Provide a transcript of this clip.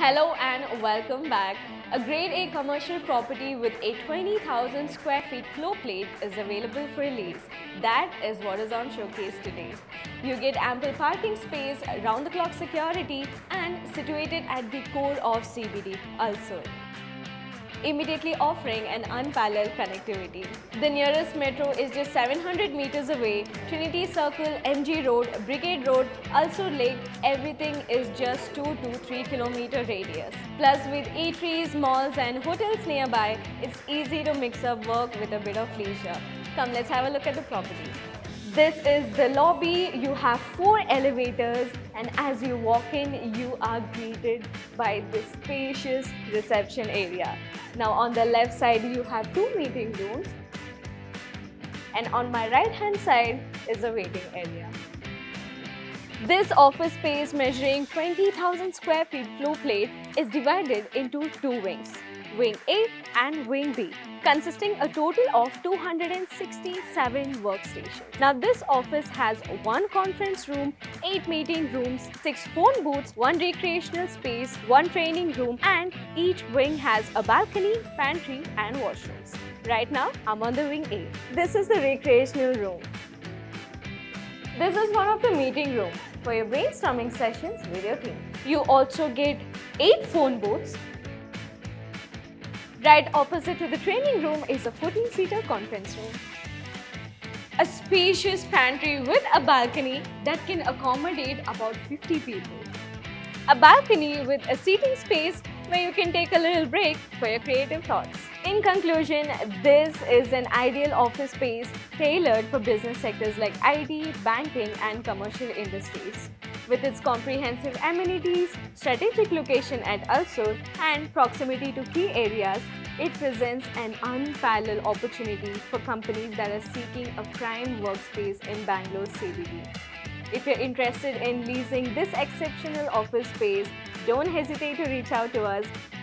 Hello and welcome back. A Grade A commercial property with a 20,000 square feet floor plate is available for lease. That is what is on showcase today. You get ample parking space, round-the-clock security and situated at the core of CBD also, immediately offering an unparalleled connectivity. The nearest metro is just 700 meters away. Trinity Circle, MG Road, Brigade Road, Ulster Lake, everything is just 2 to 3 kilometer radius. Plus with eateries, malls and hotels nearby, it's easy to mix up work with a bit of leisure. Come, let's have a look at the property. This is the lobby. You have 4 elevators and as you walk in, you are greeted by this spacious reception area. Now on the left side, you have 2 meeting rooms and on my right hand side is a waiting area. This office space measuring 20,000 square feet floor plate is divided into 2 wings, Wing A and Wing B, consisting a total of 267 workstations. Now this office has 1 conference room, 8 meeting rooms, 6 phone booths, 1 recreational space, 1 training room and each wing has a balcony, pantry and washrooms. Right now I'm on the Wing A. This is the recreational room. This is one of the meeting rooms for your brainstorming sessions with your team. You also get 8 phone booths. Right opposite to the training room is a 14-seater conference room. A spacious pantry with a balcony that can accommodate about 50 people. A balcony with a seating space where you can take a little break for your creative thoughts. In conclusion, this is an ideal office space tailored for business sectors like IT, banking and commercial industries. With its comprehensive amenities, strategic location at Ulster and proximity to key areas, it presents an unparalleled opportunity for companies that are seeking a prime workspace in Bangalore's CBD. If you're interested in leasing this exceptional office space, don't hesitate to reach out to us.